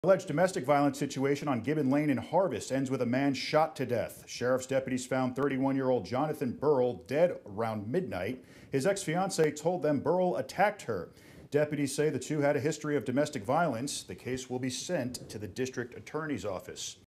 Alleged domestic violence situation on Gibbon Lane in Harvest ends with a man shot to death. Sheriff's deputies found 31-year-old Jonathan Burrell dead around midnight. His ex-fiancee told them Burrell attacked her. Deputies say the two had a history of domestic violence. The case will be sent to the district attorney's office.